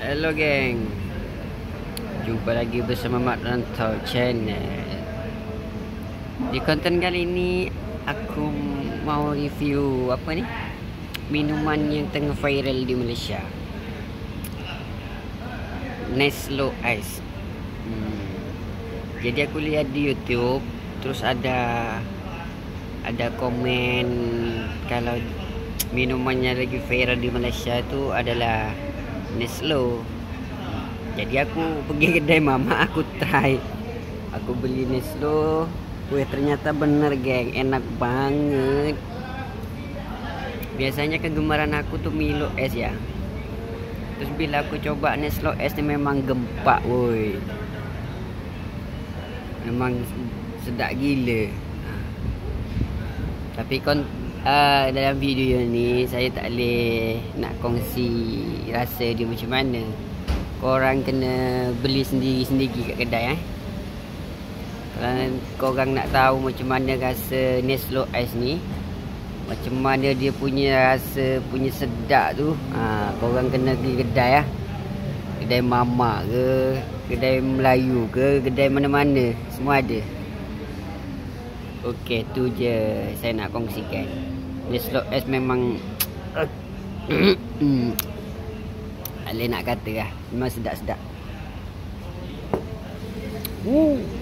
Hello geng, jumpa lagi bersama Mat Rantau Channel. Di konten kali ini aku mau review minuman yang tengah viral di Malaysia, Neslo Ice. Jadi aku lihat di YouTube, terus ada komen kalau minumannya lagi viral di Malaysia itu adalah Neslo. Jadi aku pergi kedai mama, aku try, aku beli Neslo. Ternyata bener geng, enak banget. Biasanya kegemaran aku tuh Milo es ya. Terus bila aku coba Neslo es ini memang gempak woi. Memang sedap gila. Tapi dalam video ni saya tak boleh nak kongsi rasa dia macam mana. Korang kena beli sendiri-sendiri kat kedai Kalau korang nak tahu macam mana rasa Neslo Ice ni, macam mana dia punya rasa, punya sedap tu, korang kena pergi kedai kedai mamak ke, kedai Melayu ke, kedai mana-mana, semua ada. Okey, tu je saya nak kongsikan. Neslo Ice memang tak boleh nak kata lah, memang sedap-sedap.